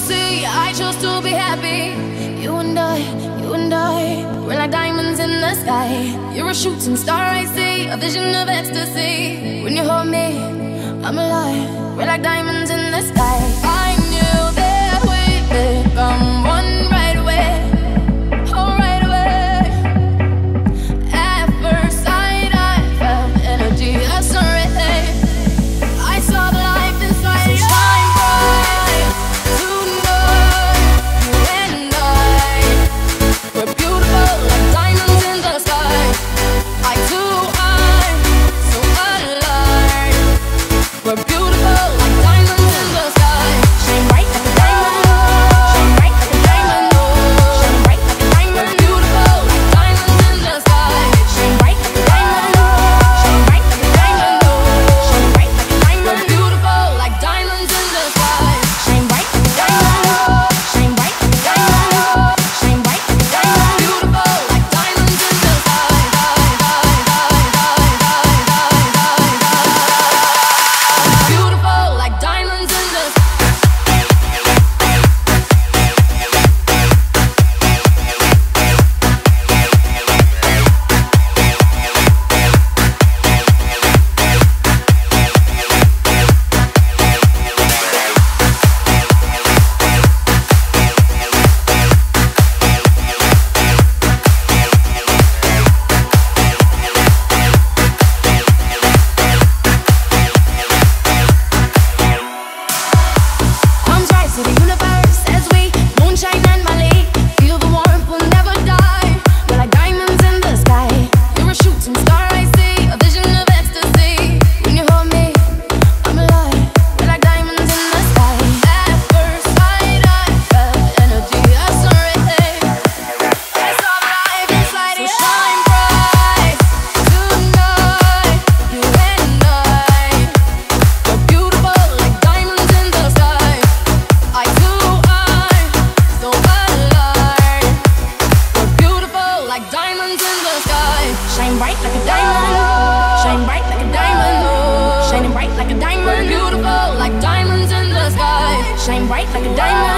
see, I chose to be happy. You and I, we're like diamonds in the sky. You're a shooting star, I see, a vision of ecstasy. When you hold me, I'm alive. We're like diamonds in the sky. I knew that we'd become one right away. Oh, right away. At first sight, I felt energy, a sun ray. I saw the life inside you. Shine bright tonight. You and I, we're beautiful like diamonds in the sky. Eye to eye, so alive. We're beautiful like diamonds in the sky. Shine bright like a diamond. Shine bright like a diamond. Shine bright like a diamond. We're beautiful like diamonds in the sky. Shine bright like a diamond. Shine bright like a diamond. Shine bright like a diamond. We're beautiful like diamonds in the sky. Shine bright like a diamond. Shine bright like a diamond. Shine bright like a diamond. Beautiful like diamonds in the sky. Beautiful like diamonds in the sky. Arms rise to the universe as we moonshine and Mali. Feel the warmth, we'll never die. We're like diamonds in the sky. You're a shooting star, I see, a vision of ecstasy. When you hold me, I'm alive. We're like diamonds in the sky. At first sight, I felt energy, a sun ray. I saw the life inside you. Shine bright tonight. You and I, we're beautiful like diamonds in the sky. Eye to eye, so alive. We're beautiful like diamonds in the sky. Shine bright like a diamond. Shine bright like a diamond. Shining bright like a diamond. We're beautiful like diamonds in the sky. Shine bright like a diamond.